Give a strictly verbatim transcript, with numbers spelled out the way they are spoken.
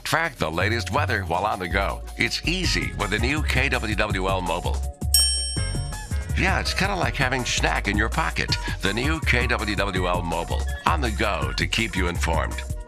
Track the latest weather while on the go. It's easy with the new K W W L Mobile. Yeah, it's kind of like having Schnack in your pocket. The new K W W L Mobile. On the go to keep you informed.